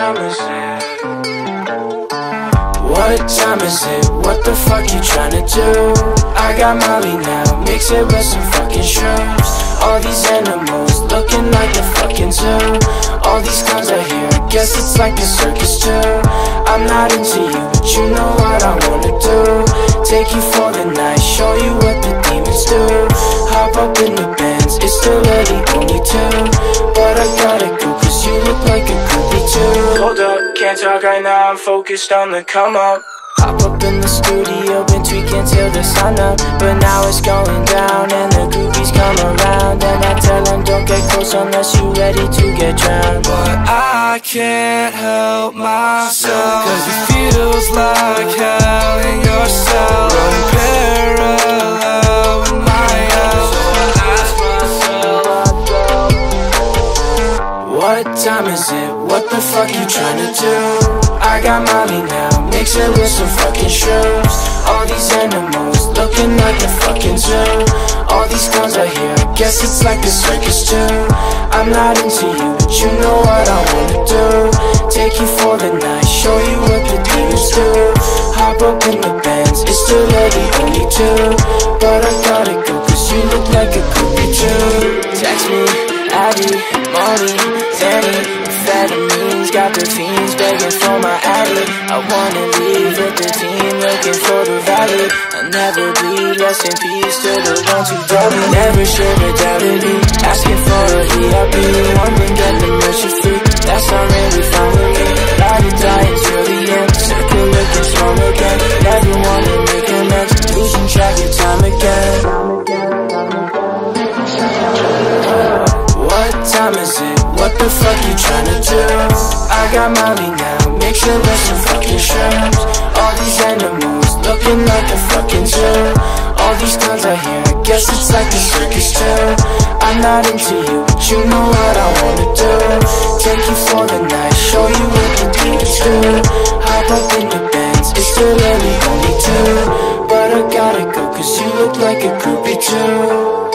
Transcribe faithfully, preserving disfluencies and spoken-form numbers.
time is it? What time is it? What the fuck you tryna do? I got Molly now, mix it with some fucking shrooms. All these animals looking like a fucking zoo. All these clowns are here, I guess it's like a circus too. I'm not into you, but you know what I wanna do. Take you for the night, show you what the demons do. Hop up in the Benz, it's still early, only two. But I gotta go, cause you look like a groupie too. Hold up, can't talk right now, I'm focused on the come up. Hop up in the studio, been tweaking till the sun up. But now it's going down and the groupies come around. And I tell them don't get close unless you ready to get drowned. But I can't help myself, cause it feels like hell in your cell. Running parallel with my hell. So I ask myself, what time is it? What the fuck you tryna do? I got Molly now, mix it with some fucking shrooms. All these animals looking like a fucking zoo. All these clowns are here, I guess it's like a circus too. I'm not into you, but you know what I wanna do. Take you for the night, show you what the demons do. Hop up in the Benz, it's still early, only two. But I gotta go, cause you look like a groupie too. Text me, Abby, Molly, Zanny, amphetamines, got the fiends begging for my addy. I wanna leave with the team, looking for the valley. I'll never bleed, rest in peace to the ones who doubt me. Never should've doubted me, asking for a V I P. One thing, get the mercy free, that's not really fine with me. Ride or die until the end, circle looking strong again. Never wanna make amends, losing track of time again. What time is it? What the fuck you tryna do? I got Molly now, mix it with some fucking shrooms. All these animals looking like a fucking zoo. All these clowns are here, I guess it's like a circus too. I'm not into you, but you know what I wanna do. Take you for the night, show you what the demons do. Hop up in the Benz, it's still early, only two. But I gotta go, cause you look like a groupie too.